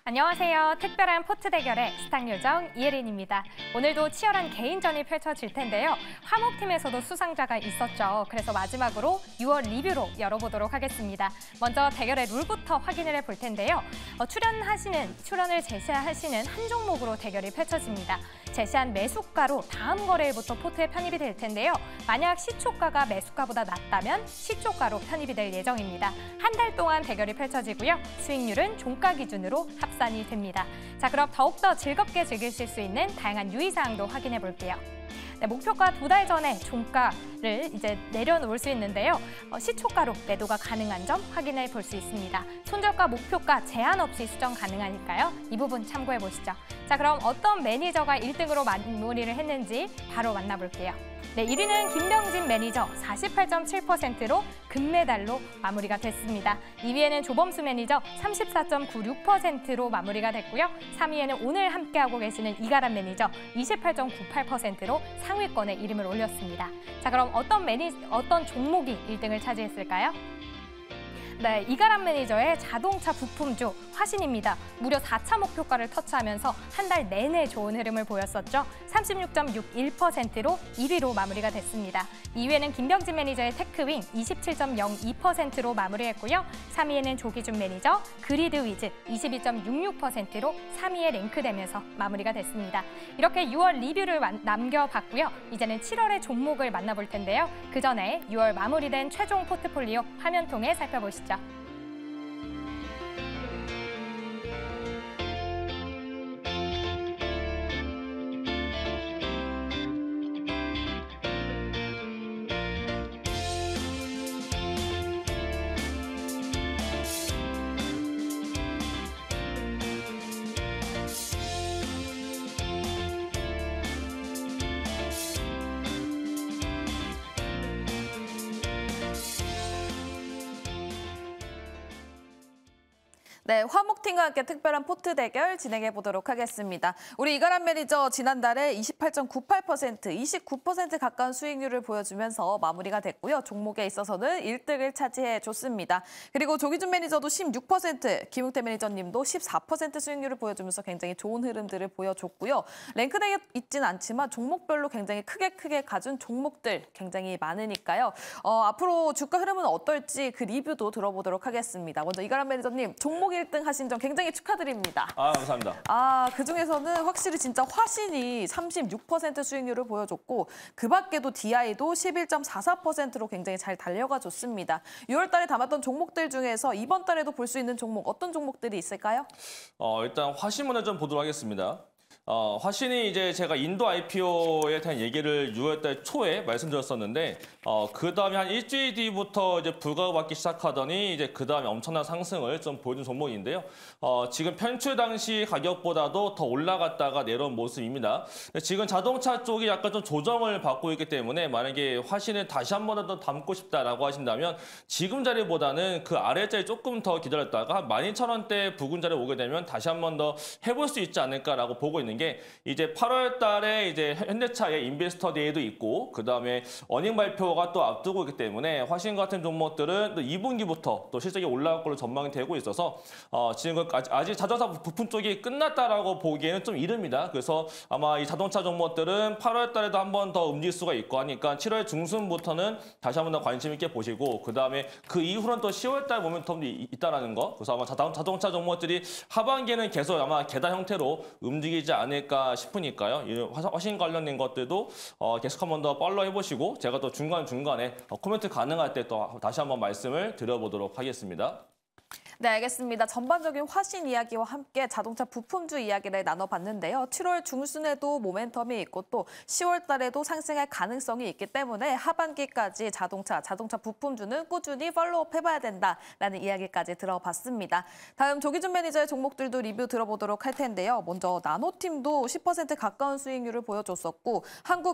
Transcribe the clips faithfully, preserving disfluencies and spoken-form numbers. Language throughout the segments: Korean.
안녕하세요. 특별한 포트 대결의 스탁 요정 이혜린입니다. 오늘도 치열한 개인전이 펼쳐질 텐데요. 화목팀에서도 수상자가 있었죠. 그래서 마지막으로 유월 리뷰로 열어보도록 하겠습니다. 먼저 대결의 룰부터 확인을 해볼 텐데요. 어, 출연하시는, 출연을 제시하시는 한 종목으로 대결이 펼쳐집니다. 제시한 매수가로 다음 거래일부터 포트에 편입이 될 텐데요. 만약 시초가가 매수가보다 낮다면 시초가로 편입이 될 예정입니다. 한 달 동안 대결이 펼쳐지고요. 수익률은 종가 기준으로 합산이 됩니다. 자, 그럼 더욱더 즐겁게 즐기실 수 있는 다양한 유의사항도 확인해 볼게요. 네, 목표가 두 달 전에 종가를 이제 내려놓을 수 있는데요. 어, 시초가로 매도가 가능한 점 확인해 볼 수 있습니다. 손절가, 목표가 제한 없이 수정 가능하니까요. 이 부분 참고해 보시죠. 자, 그럼 어떤 매니저가 일 등으로 마무리를 했는지 바로 만나볼게요. 네, 일 위는 김병진 매니저 사십팔 점 칠 퍼센트로 금메달로 마무리가 됐습니다. 이 위에는 조범수 매니저 삼십사 점 구육 퍼센트로 마무리가 됐고요. 삼 위에는 오늘 함께하고 계시는 이가람 매니저 이십팔 점 구팔 퍼센트로 상위권에 이름을 올렸습니다. 자, 그럼 어떤 매니 어떤 종목이 일 등을 차지했을까요? 네, 이가람 매니저의 자동차 부품주 화신입니다. 무려 사 차 목표가를 터치하면서 한 달 내내 좋은 흐름을 보였었죠. 삼십육 점 육일 퍼센트로 일 위로 마무리가 됐습니다. 이 위에는 김병진 매니저의 테크윙 이십칠 점 영이 퍼센트로 마무리했고요. 삼 위에는 조기준 매니저 그리드 위즈 이십이 점 육육 퍼센트로 삼 위에 랭크되면서 마무리가 됐습니다. 이렇게 유월 리뷰를 남겨봤고요. 이제는 칠월의 종목을 만나볼 텐데요. 그 전에 유월 마무리된 최종 포트폴리오 화면 통해 살펴보시죠. 네, 화목팀과 함께 특별한 포트 대결 진행해 보도록 하겠습니다. 우리 이가람 매니저 지난달에 이십팔 점 구팔 퍼센트, 이십구 퍼센트 가까운 수익률을 보여주면서 마무리가 됐고요. 종목에 있어서는 일 등을 차지해 줬습니다. 그리고 조기준 매니저도 십육 퍼센트, 김웅태 매니저님도 십사 퍼센트 수익률을 보여주면서 굉장히 좋은 흐름들을 보여줬고요. 랭크되어 있지는 않지만 종목별로 굉장히 크게 크게 가준 종목들 굉장히 많으니까요. 어, 앞으로 주가 흐름은 어떨지 그 리뷰도 들어보도록 하겠습니다. 먼저 이가람 매니저님, 종목 일 등 하신 점 굉장히 축하드립니다. 아, 감사합니다. 아, 그중에서는 확실히 진짜 화신이 삼십육 퍼센트 수익률을 보여줬고 그 밖에도 디아이도 십일 점 사사 퍼센트로 굉장히 잘 달려가 줬습니다. 유월 달에 담았던 종목들 중에서 이번 달에도 볼 수 있는 종목 어떤 종목들이 있을까요? 어, 일단 화신 먼저 좀 보도록 하겠습니다. 어, 화신이 이제 제가 인도 아이피오에 대한 얘기를 유월 달 초에 말씀드렸었는데 어, 그 다음에 한 일주일 뒤부터 이제 불가가 받기 시작하더니 이제 그 다음에 엄청난 상승을 좀 보여준 종목인데요. 어, 지금 편출 당시 가격보다도 더 올라갔다가 내려온 모습입니다. 지금 자동차 쪽이 약간 좀 조정을 받고 있기 때문에 만약에 화신을 다시 한 번 더 담고 싶다라고 하신다면 지금 자리보다는 그 아래 자리 조금 더 기다렸다가 한 만 이천 원대 부근 자리에 오게 되면 다시 한 번 더 해볼 수 있지 않을까라고 보고 있는 게 이제 팔월 달에 이제 현대차의 인베스터 데이도 있고 그 다음에 어닝 발표가 또 앞두고 있기 때문에 화신 같은 종목들은 또 이 분기부터 또 실적이 올라갈 걸로 전망이 되고 있어서 어, 지금 아직 자동차 부품 쪽이 끝났다라고 보기에는 좀 이릅니다. 그래서 아마 이 자동차 종목들은 팔월 달에도 한 번 더 움직일 수가 있고 하니까 칠월 중순부터는 다시 한 번 더 관심 있게 보시고 그 다음에 그 이후로는 또 시월 달 모멘텀이 있다라는 거. 그래서 아마 자동차 종목들이 하반기에는 계속 아마 계단 형태로 움직이지 않을까 싶으니까요. 이 화신 관련된 것들도 어, 계속 한 번 더 팔로우 해보시고 제가 또 중간중간에 어, 코멘트 가능할 때 또 다시 한번 말씀을 드려보도록 하겠습니다. 네, 알겠습니다. 전반적인 화신 이야기와 함께 자동차 부품주 이야기를 나눠봤는데요. 칠월 중순에도 모멘텀이 있고 또 시월 달에도 상승할 가능성이 있기 때문에 하반기까지 자동차, 자동차 부품주는 꾸준히 팔로우업 해봐야 된다라는 이야기까지 들어봤습니다. 다음 조기준 매니저의 종목들도 리뷰 들어보도록 할 텐데요. 먼저 나노팀도 십 퍼센트 가까운 수익률을 보여줬었고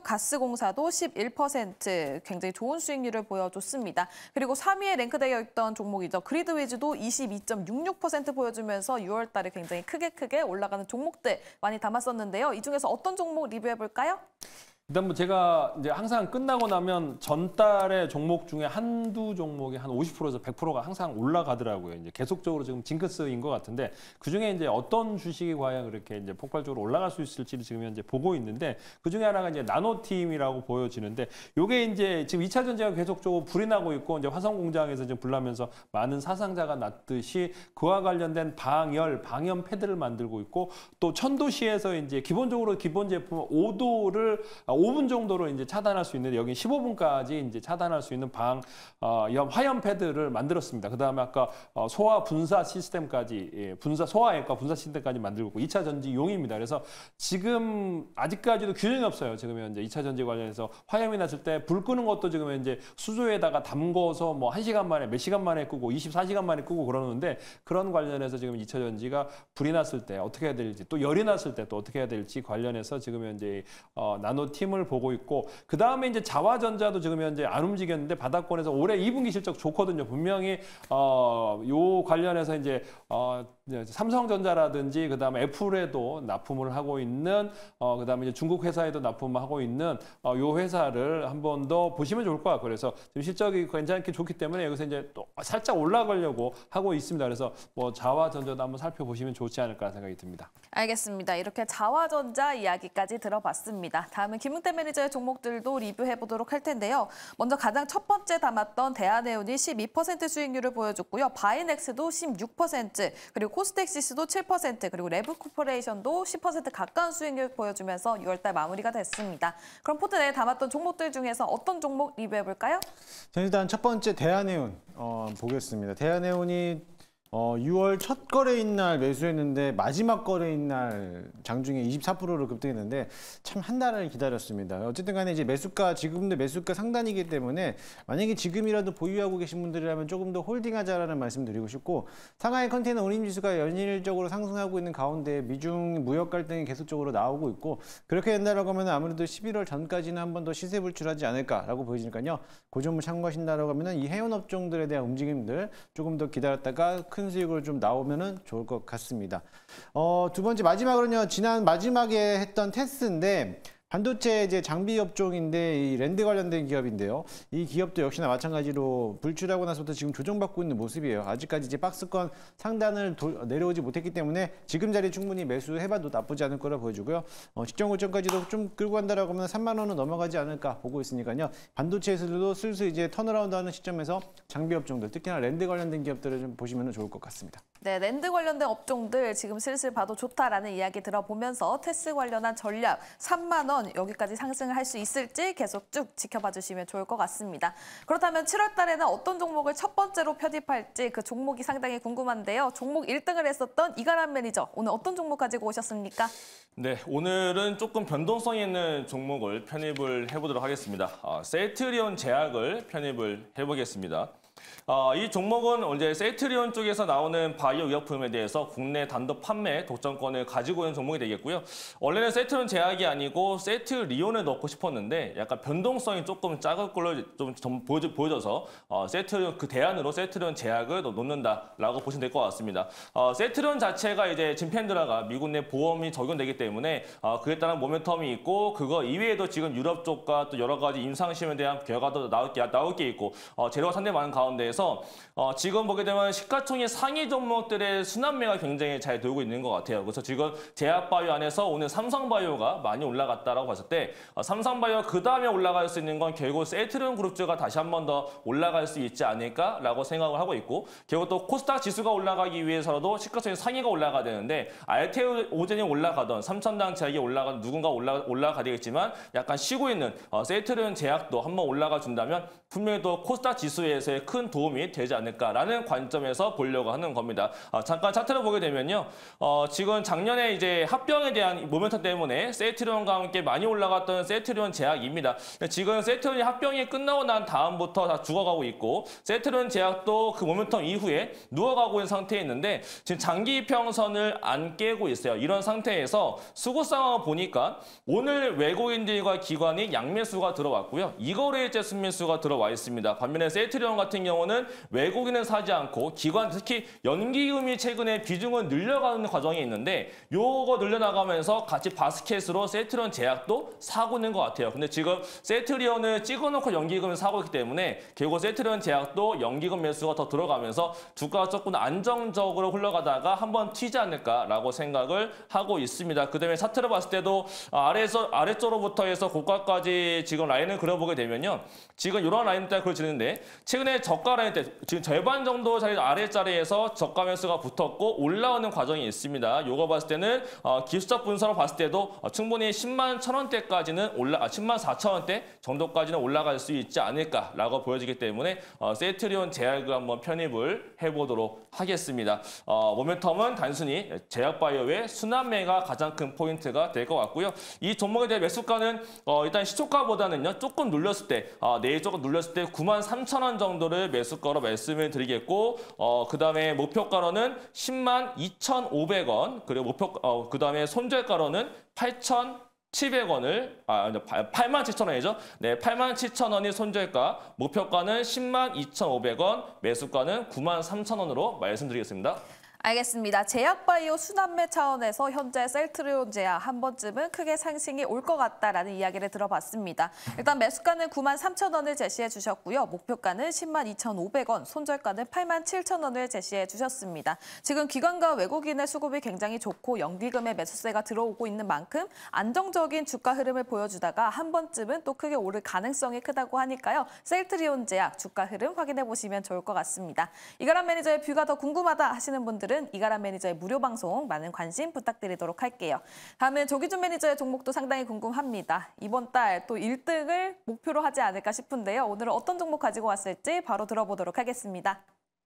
한국가스공사도 십일 퍼센트 굉장히 좋은 수익률을 보여줬습니다. 그리고 삼 위에 랭크되어 있던 종목이죠. 그리드위즈도 이십이 점 육육 퍼센트 보여주면서 유월 달에 굉장히 크게 크게 올라가는 종목들 많이 담았었는데요. 이 중에서 어떤 종목 리뷰해볼까요? 일단 뭐 제가 이제 항상 끝나고 나면 전달의 종목 중에 한두 종목이 한 오십 퍼센트에서 백 퍼센트가 항상 올라가더라고요. 이제 계속적으로 지금 징크스인 것 같은데 그 중에 이제 어떤 주식이 과연 그렇게 이제 폭발적으로 올라갈 수 있을지를 지금 현재 보고 있는데 그 중에 하나가 이제 나노팀이라고 보여지는데 요게 이제 지금 이 차 전지가 계속적으로 불이 나고 있고 이제 화성 공장에서 지금 불나면서 많은 사상자가 났듯이 그와 관련된 방열, 방염 패드를 만들고 있고 또 천도시에서 이제 기본적으로 기본 제품 오 도를 오 분 정도로 이제 차단할 수 있는데 여기 십오 분까지 이제 차단할 수 있는 방 어, 화염 패드를 만들었습니다. 그다음에 아까 어, 소화 분사 시스템까지 예, 분사 소화액과 분사 시스템까지 만들고 있고 이 차 전지용입니다. 그래서 지금 아직까지도 균형이 없어요. 지금 현재 이 차 전지 관련해서 화염이 났을 때 불 끄는 것도 지금 현재 수조에다가 담궈서 뭐 한 시간 만에 몇 시간 만에 끄고 이십사 시간 만에 끄고 그러는데 그런 관련해서 지금 이 차 전지가 불이 났을 때 어떻게 해야 될지 또 열이 났을 때 또 어떻게 해야 될지 관련해서 지금 현재 어, 나노팀 을 보고 있고 그 다음에 이제 자화전자도 지금 현재 안 움직였는데 바닥권에서 올해 이 분기 실적 좋거든요. 분명히 어, 요 관련해서 이제 어, 삼성전자라든지 그 다음에 애플에도 납품을 하고 있는 어, 그 다음에 이제 중국 회사에도 납품하고 있는 어, 요 회사를 한 번 더 보시면 좋을 것 같고 그래서 지금 실적이 괜찮게 좋기 때문에 여기서 이제 또 살짝 올라가려고 하고 있습니다. 그래서 뭐 자화전자도 한번 살펴보시면 좋지 않을까 생각이 듭니다. 알겠습니다. 이렇게 자화전자 이야기까지 들어봤습니다. 다음은 김웅태 매니저의 종목들도 리뷰해보도록 할 텐데요. 먼저 가장 첫 번째 담았던 대한해운이 십이 퍼센트 수익률을 보여줬고요. 바이넥스도 십육 퍼센트, 그리고 코스닥시스도 칠 퍼센트, 그리고 레브코퍼레이션도 십 퍼센트 가까운 수익률 보여주면서 유월달 마무리가 됐습니다. 그럼 포트 내에 담았던 종목들 중에서 어떤 종목 리뷰해볼까요? 자, 일단 첫 번째 대한해운 어, 보겠습니다. 대한해운이 어, 유월 첫 거래인 날 매수했는데 마지막 거래인 날 장중에 이십사 퍼센트를 급등했는데 참 한 달을 기다렸습니다. 어쨌든 간에 이제 매수가 지금도 매수가 상단이기 때문에 만약에 지금이라도 보유하고 계신 분들이라면 조금 더 홀딩하자라는 말씀 드리고 싶고 상하이 컨테이너 운임지수가 연일적으로 상승하고 있는 가운데 미중 무역 갈등이 계속적으로 나오고 있고 그렇게 된다라고 하면 아무래도 십일월 전까지는 한 번 더 시세 불출하지 않을까라고 보이니까요. 그 점을 참고하신다라고 하면 이 해운 업종들에 대한 움직임들 조금 더 기다렸다가 큰 수익으로 좀 나오면은 좋을 것 같습니다. 어, 두 번째 마지막으로는요. 지난 마지막에 했던 테스트인데 반도체 이제 장비 업종인데 이 랜드 관련된 기업인데요. 이 기업도 역시나 마찬가지로 불출하고 나서부터 지금 조정받고 있는 모습이에요. 아직까지 이제 박스권 상단을 도, 내려오지 못했기 때문에 지금 자리 충분히 매수해봐도 나쁘지 않을 거라 보여주고요. 어, 시점 고점까지도 좀 끌고 간다라고 하면 삼만 원은 넘어가지 않을까 보고 있으니까요. 반도체에서도 슬슬 이제 턴어라운드하는 시점에서 장비 업종들, 특히나 랜드 관련된 기업들을 좀 보시면 좋을 것 같습니다. 네, 랜드 관련된 업종들 지금 슬슬 봐도 좋다라는 이야기 들어보면서 테스 관련한 전략 삼만 원 여기까지 상승을 할 수 있을지 계속 쭉 지켜봐 주시면 좋을 것 같습니다. 그렇다면 칠월 달에는 어떤 종목을 첫 번째로 편입할지 그 종목이 상당히 궁금한데요. 종목 일 등을 했었던 이가람 매니저, 오늘 어떤 종목 가지고 오셨습니까? 네, 오늘은 조금 변동성 있는 종목을 편입을 해보도록 하겠습니다. 아, 셀트리온 제약을 편입을 해보겠습니다. 어, 이 종목은 이제 셀트리온 쪽에서 나오는 바이오 의약품에 대해서 국내 단독 판매 독점권을 가지고 있는 종목이 되겠고요. 원래는 셀트리온 제약이 아니고 셀트리온을 넣고 싶었는데 약간 변동성이 조금 작을 걸로 좀, 좀 보여줘, 보여져서 어, 셀트리온 그 대안으로 셀트리온 제약을 놓는다라고 보시면 될 것 같습니다. 어, 셀트리온 자체가 이제 진펜드라가 미국 내 보험이 적용되기 때문에 어, 그에 따른 모멘텀이 있고 그거 이외에도 지금 유럽 쪽과 또 여러 가지 임상시험에 대한 결과도 나올 게, 나올 게 있고 어, 재료가 상당히 많은 가운데에서 어, 지금 보게 되면 시가총액 상위 종목들의 순환매가 굉장히 잘 돌고 있는 것 같아요. 그래서 지금 제약바이오 안에서 오늘 삼성바이오가 많이 올라갔다라고 봤을 때 어, 삼성바이오 그 다음에 올라갈 수 있는 건 결국 셀트리온 그룹주가 다시 한 번 더 올라갈 수 있지 않을까라고 생각을 하고 있고 결국 또 코스닥 지수가 올라가기 위해서도 시가총액 상위가 올라가야 되는데 알테오젠이 올라가던 삼천당 제약이 올라가던 누군가 올라, 올라가야 되겠지만 약간 쉬고 있는 어, 셀트리온 제약도 한번 올라가 준다면 분명히 또 코스닥 지수에서의 큰 도움이 되지 않을까라는 관점에서 보려고 하는 겁니다. 어, 잠깐 차트를 보게 되면요. 어, 지금 작년에 이제 합병에 대한 모멘텀 때문에 셀트리온과 함께 많이 올라갔던 셀트리온 제약입니다. 지금 셀트리온이 합병이 끝나고 난 다음부터 다 죽어가고 있고 셀트리온 제약도 그 모멘텀 이후에 누워가고 있는 상태에 있는데 지금 장기 이평선을 안 깨고 있어요. 이런 상태에서 수급 상황을 보니까 오늘 외국인들과 기관이 양매수가 들어왔고요. 이거래일제 순매수가 들어와 있습니다. 반면에 셀트리온 같은 경우는 외국인은 사지 않고 기관, 특히 연기금이 최근에 비중은 늘려가는 과정이 있는데 요거 늘려나가면서 같이 바스켓으로 셀트리온 제약도 사고 있는 것 같아요. 근데 지금 셀트리온을 찍어놓고 연기금을 사고 있기 때문에 결국 셀트리온 제약도 연기금 매수가 더 들어가면서 주가가 조금 안정적으로 흘러가다가 한번 튀지 않을까라고 생각을 하고 있습니다. 그다음에 차트를 봤을 때도 아래에서 아래쪽으로부터 해서 고가까지 지금 라인을 그려보게 되면요. 지금 이런 라인 때 그려지는데 최근에 저가 라인 때 지금 절반 정도 자리 아래자리에서 저가 매수가 붙었고 올라오는 과정이 있습니다. 요거 봤을 때는 어, 기술적 분석으로 봤을 때도 어, 충분히 십만 천 원대까지는 올라 아, 십만 사천 원대 정도까지는 올라갈 수 있지 않을까라고 보여지기 때문에 어, 셀트리온 제약을 한번 편입을 해보도록 하겠습니다. 어, 모멘텀은 단순히 제약바이오의 순환매가 가장 큰 포인트가 될 것 같고요. 이 종목에 대한 매수가는 어, 일단 시초가보다는요 조금 눌렸을 때 어, 내일 조금 눌렸을 때 구만 삼천 원 정도를 매수가로 말씀을 드리겠고 어, 그 다음에 목표가로는 십만 이천오백 원 그리고 목표 어, 그 다음에 손절가로는 팔천칠백 원을 아 팔만 칠천 원이죠. 네, 팔만 칠천 원이 손절가, 목표가는 십만 이천오백 원, 매수가는 구만 삼천 원으로 말씀드리겠습니다. 알겠습니다. 제약바이오 순환매 차원에서 현재 셀트리온 제약 한 번쯤은 크게 상승이 올 것 같다라는 이야기를 들어봤습니다. 일단 매수가는 구만 삼천 원을 제시해 주셨고요. 목표가는 십만 이천오백 원, 손절가는 팔만 칠천 원을 제시해 주셨습니다. 지금 기관과 외국인의 수급이 굉장히 좋고 연기금의 매수세가 들어오고 있는 만큼 안정적인 주가 흐름을 보여주다가 한 번쯤은 또 크게 오를 가능성이 크다고 하니까요. 셀트리온 제약 주가 흐름 확인해 보시면 좋을 것 같습니다. 이가람 매니저의 뷰가 더 궁금하다 하시는 분들은 이가람 매니저의 무료 방송 많은 관심 부탁드리도록 할게요. 다음은 조기준 매니저의 종목도 상당히 궁금합니다. 이번 달 또 일 등을 목표로 하지 않을까 싶은데요. 오늘은 어떤 종목 가지고 왔을지 바로 들어보도록 하겠습니다.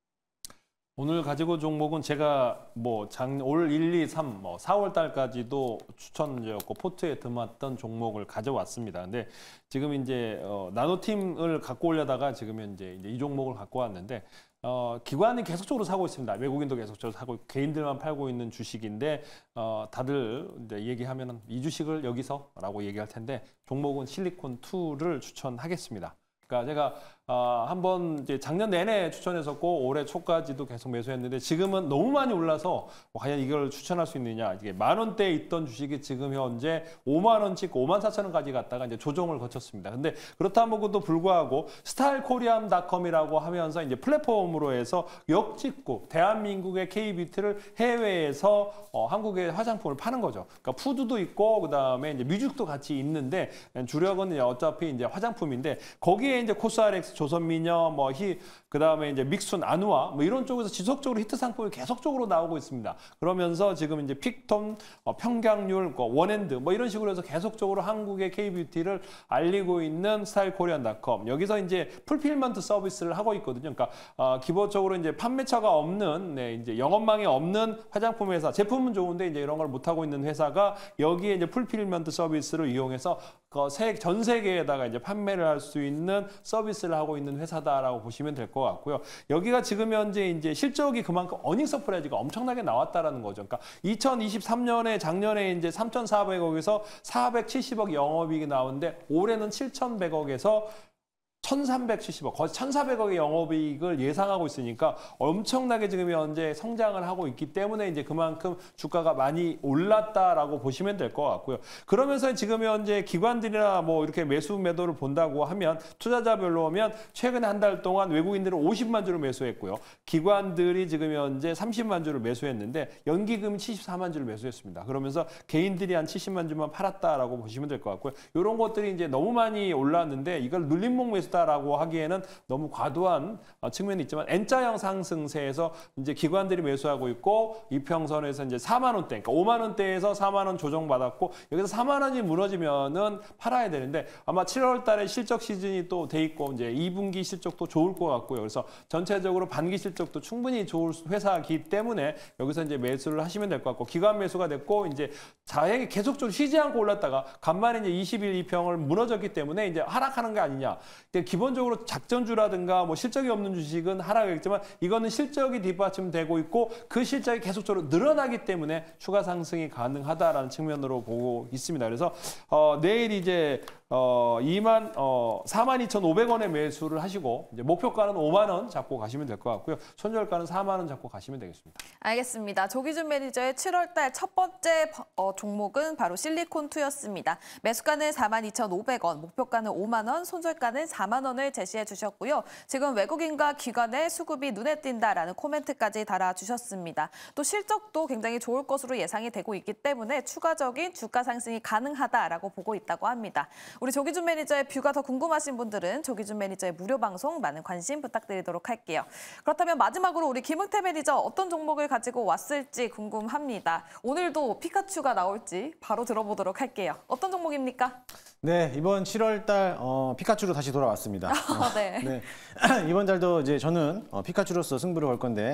오늘 가지고 종목은 제가 뭐 올 일, 이, 삼, 뭐 사월 달까지도 추천이었고 포트에 드았던 종목을 가져왔습니다. 근데 지금 이제 어, 나노팀을 갖고 오려다가 지금 이제, 이제 이 종목을 갖고 왔는데 어, 기관이 계속적으로 사고 있습니다. 외국인도 계속적으로 사고 있고 개인들만 팔고 있는 주식인데 어, 다들 이제 얘기하면은 이 주식을 여기서라고 얘기할 텐데 종목은 실리콘이를 추천하겠습니다. 그러니까 제가 어, 한번 이제 작년 내내 추천했었고 올해 초까지도 계속 매수했는데 지금은 너무 많이 올라서 과연 이걸 추천할 수 있느냐. 이게 만 원대에 있던 주식이 지금 현재 오만 원 찍고 오만 사천 원까지 갔다가 이제 조정을 거쳤습니다. 근데 그렇다고도 불구하고 스타일코리안닷컴이라고 하면서 이제 플랫폼으로 해서 역직구 대한민국의 K뷰티를 해외에서 어, 한국의 화장품을 파는 거죠. 그러니까 푸드도 있고 그다음에 이제 뮤직도 같이 있는데 주력은 이제 어차피 이제 화장품인데 거기에 이제 코스알엑스 조선미녀, 뭐 히, 그 다음에 이제 믹순, 아누아, 뭐 이런 쪽에서 지속적으로 히트 상품이 계속적으로 나오고 있습니다. 그러면서 지금 이제 픽톤, 어, 평강률, 원핸드, 뭐 이런 식으로 해서 계속적으로 한국의 K뷰티를 알리고 있는 스타일코리안닷컴. 여기서 이제 풀필먼트 서비스를 하고 있거든요. 그러니까, 어, 기본적으로 이제 판매처가 없는, 네, 이제 영업망이 없는 화장품 회사, 제품은 좋은데 이제 이런 걸 못하고 있는 회사가 여기에 이제 풀필먼트 서비스를 이용해서 그 전 세계에다가 이제 판매를 할 수 있는 서비스를 하고 있는 회사다라고 보시면 될 것 같고요. 여기가 지금 현재 이제 실적이 그만큼 어닝 서프라이즈가 엄청나게 나왔다라는 거죠. 그러니까 이천이십삼 년에 작년에 이제 삼천사백억에서 사백칠십억 영업이익이 나오는데 올해는 칠천백억에서 천삼백칠십억, 거의 천사백억의 영업이익을 예상하고 있으니까 엄청나게 지금 현재 성장을 하고 있기 때문에 이제 그만큼 주가가 많이 올랐다라고 보시면 될 것 같고요. 그러면서 지금 현재 기관들이나 뭐 이렇게 매수 매도를 본다고 하면 투자자별로 보면 최근에 한 달 동안 외국인들은 오십만 주를 매수했고요. 기관들이 지금 현재 삼십만 주를 매수했는데 연기금이 칠십사만 주를 매수했습니다. 그러면서 개인들이 한 칠십만 주만 팔았다라고 보시면 될 것 같고요. 이런 것들이 이제 너무 많이 올랐는데 이걸 눌림목 매수 라고 하기에는 너무 과도한 측면이 있지만 N자형 상승세에서 이제 기관들이 매수하고 있고 이평선에서 이제 사만 원대, 그러니까 오만 원대에서 사만 원 조정받았고 여기서 사만 원이 무너지면은 팔아야 되는데 아마 칠월 달에 실적 시즌이 또 돼 있고 이제 이 분기 실적도 좋을 것 같고요. 그래서 전체적으로 반기 실적도 충분히 좋을 회사이기 때문에 여기서 이제 매수를 하시면 될 것 같고 기관 매수가 됐고 이제 자행이 계속적으로 쉬지 않고 올랐다가 간만에 이제 이십 일 이평을 무너졌기 때문에 이제 하락하는 게 아니냐. 기본적으로 작전주라든가 뭐 실적이 없는 주식은 하락하겠지만 이거는 실적이 뒷받침되고 있고 그 실적이 계속적으로 늘어나기 때문에 추가 상승이 가능하다라는 측면으로 보고 있습니다. 그래서 어, 내일 이제 어, 이만 어, 사만 이천오백 원에 매수를 하시고 이제 목표가는 오만 원 잡고 가시면 될 것 같고요. 손절가는 사만 원 잡고 가시면 되겠습니다. 알겠습니다. 조기준 매니저의 칠월 달 첫 번째 어, 종목은 바로 실리콘투였습니다. 매수가는 사만 이천오백 원, 목표가는 오만 원, 손절가는 사만 원을 제시해 주셨고요. 지금 외국인과 기관의 수급이 눈에 띈다라는 코멘트까지 달아주셨습니다. 또 실적도 굉장히 좋을 것으로 예상이 되고 있기 때문에 추가적인 주가 상승이 가능하다라고 보고 있다고 합니다. 우리 조기준 매니저의 뷰가 더 궁금하신 분들은 조기준 매니저의 무료 방송 많은 관심 부탁드리도록 할게요. 그렇다면 마지막으로 우리 김응태 매니저 어떤 종목을 가지고 왔을지 궁금합니다. 오늘도 피카츄가 나올지 바로 들어보도록 할게요. 어떤 종목입니까? 네, 이번 칠월 달 어, 피카츄로 다시 돌아왔습니다. 아, 네. 네. 이번 달도 이제 저는 어, 피카츄로서 승부를 걸 건데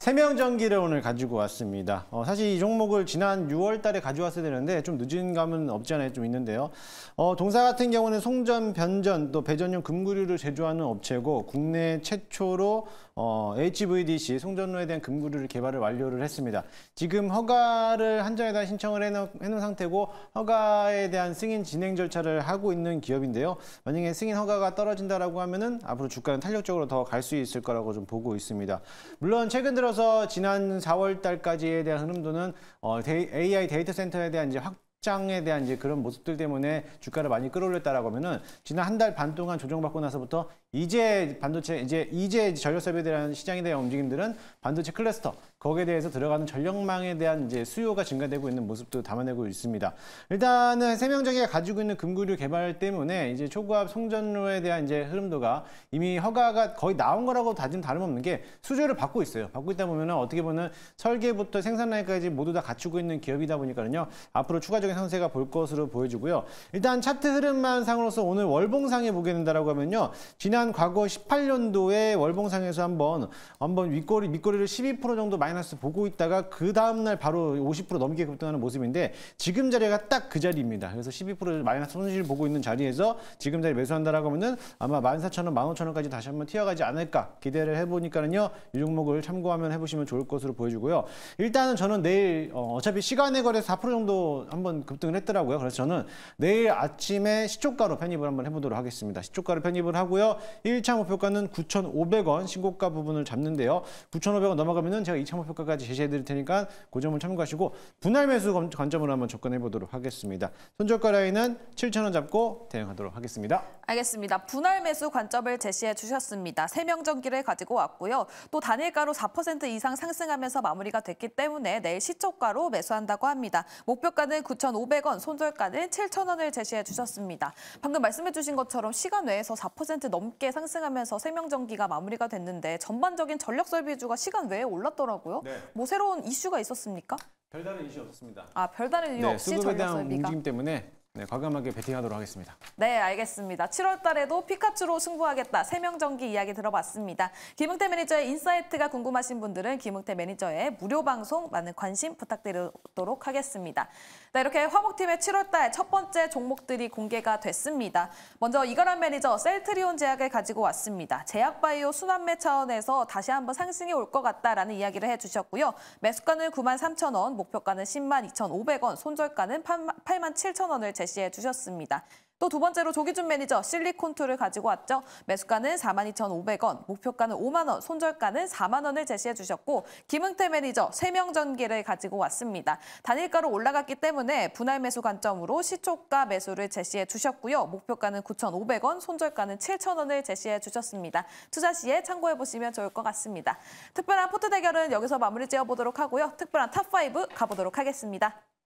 세명전기를 오늘 가지고 왔습니다. 어, 사실 이 종목을 지난 유월 달에 가져왔어야 되는데 좀 늦은 감은 없지 않아 좀 있는데요. 어, 동사 같은 경우는 송전, 변전, 또 배전용 금구류를 제조하는 업체고 국내 최초로 어, 에이치브이디씨 송전로에 대한 금구류를 개발을 완료를 했습니다. 지금 허가를 한정에 대한 신청을 해놓은, 해놓은 상태고 허가에 대한 승인 진행 절차를 하고 있는 기업인데요. 만약에 승인 허가가 떨어진다라고 하면은 앞으로 주가는 탄력적으로 더 갈 수 있을 거라고 좀 보고 있습니다. 물론 최근 들어서 지난 사월 달까지에 대한 흐름도는 어, 에이아이 데이터 센터에 대한 이제 확 장에 대한 이제 그런 모습들 때문에 주가를 많이 끌어올렸다라고 하면은 지난 한 달 반 동안 조정받고 나서부터 이제 반도체 이제 이제 전력 설비에 대한 시장에 대한 움직임들은 반도체 클러스터 거기에 대해서 들어가는 전력망에 대한 이제 수요가 증가되고 있는 모습도 담아내고 있습니다. 일단은 세명전기가 가지고 있는 금구류 개발 때문에 이제 초고압 송전로에 대한 이제 흐름도가 이미 허가가 거의 나온 거라고 다진 다름없는 게 수주를 받고 있어요. 받고 있다 보면은 어떻게 보면 설계부터 생산 라인까지 모두 다 갖추고 있는 기업이다 보니까는요. 앞으로 추가적인 상세가 볼 것으로 보여지고요. 일단 차트 흐름만 상으로서 오늘 월봉상에 보게 된다라고 하면요. 지난 과거 십팔 년도에 월봉상에서 한번 한번 윗꼬리 밑꼬리를 십이 퍼센트 정도 마이너스 보고 있다가 그 다음 날 바로 오십 퍼센트 넘게 급등하는 모습인데 지금 자리가 딱 그 자리입니다. 그래서 십이 퍼센트 마이너스 손실을 보고 있는 자리에서 지금 자리 매수한다라고 하면은 아마 만 사천 원, 만 오천 원까지 다시 한번 튀어가지 않을까 기대를 해보니까는요. 이 종목을 참고하면 해보시면 좋을 것으로 보여지고요. 일단은 저는 내일 어, 어차피 시간에 걸려서 사 퍼센트 정도 한번 급등을 했더라고요. 그래서 저는 내일 아침에 시초가로 편입을 한번 해보도록 하겠습니다. 시초가로 편입을 하고요. 일 차 목표가는 구천오백 원 신고가 부분을 잡는데요. 구천오백 원 넘어가면은 제가 이 차 목표가까지 제시해 드릴 테니까 그 점을 참고하시고 분할 매수 관점으로 한번 접근해 보도록 하겠습니다. 손절가 라인은 칠천 원 잡고 대응하도록 하겠습니다. 알겠습니다. 분할 매수 관점을 제시해 주셨습니다. 세명전기를 가지고 왔고요. 또 단일가로 사 퍼센트 이상 상승하면서 마무리가 됐기 때문에 내일 시초가로 매수한다고 합니다. 목표가는 구천오백 원, 손절가는 칠천 원을 제시해 주셨습니다. 방금 말씀해 주신 것처럼 시간 외에서 사 퍼센트 넘게 상승하면서 세명전기가 마무리가 됐는데 전반적인 전력설비주가 시간 외에 올랐더라고요. 네. 뭐 새로운 이슈가 있었습니까? 별다른 이슈 없었습니다. 아, 별다른 이유 네, 없이 수급에 대한 전력설비가. 움직임 때문에 네, 과감하게 베팅하도록 하겠습니다. 네, 알겠습니다. 칠월 달에도 피카츄로 승부하겠다. 세명전기 이야기 들어봤습니다. 김응태 매니저의 인사이트가 궁금하신 분들은 김응태 매니저의 무료 방송 많은 관심 부탁드리도록 하겠습니다. 네, 이렇게 화목팀의 칠월 달 첫 번째 종목들이 공개가 됐습니다. 먼저 이가람 매니저 셀트리온 제약을 가지고 왔습니다. 제약바이오 순환매 차원에서 다시 한번 상승이 올 것 같다라는 이야기를 해주셨고요. 매수가는 구만 삼천 원, 목표가는 십만 이천오백 원, 손절가는 팔만 칠천 원을 제시해 주셨습니다. 또 두 번째로 조기준 매니저 실리콘투를 가지고 왔죠. 매수가는 사만 이천오백 원, 목표가는 오만 원, 손절가는 사만 원을 제시해 주셨고 김응태 매니저 세명전기를 가지고 왔습니다. 단일가로 올라갔기 때문에 분할 매수 관점으로 시초가 매수를 제시해 주셨고요. 목표가는 구천오백 원, 손절가는 칠천 원을 제시해 주셨습니다. 투자 시에 참고해 보시면 좋을 것 같습니다. 특별한 포트 대결은 여기서 마무리 지어보도록 하고요. 특별한 탑 파이브 가보도록 하겠습니다.